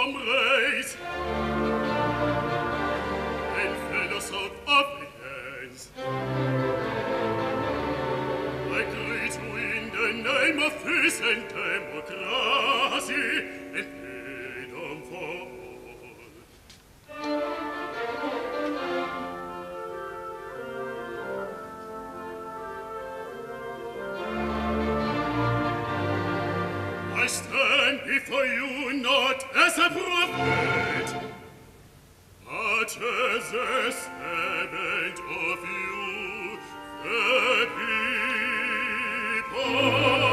race, and fellows of Africans, I greet you in the name of peace and democracy and freedom for all. I stand before you not as a prophet, but as a servant of you, the people.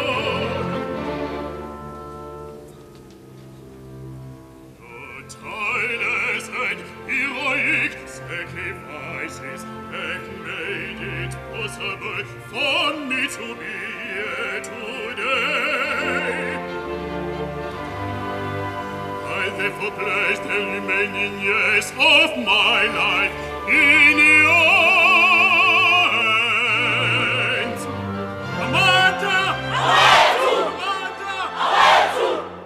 Your tireless and heroic sacrifices have made it possible for me to be here today. I therefore place the remaining years of my life in your hands. Amata! Awetu! Amata! Awetu!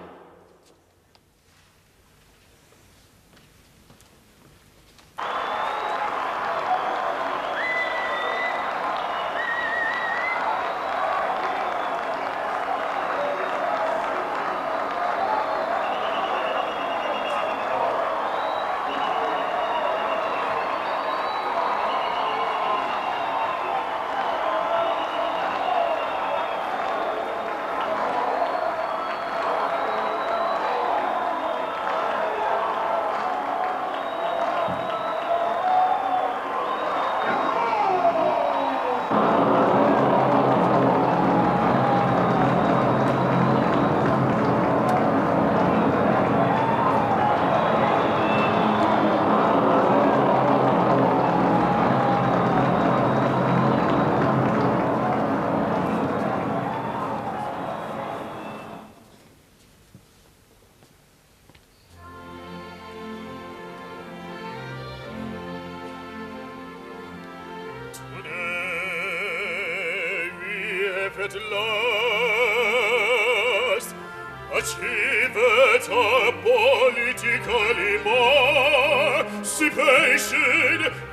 Today we have at last achieved our political emancipation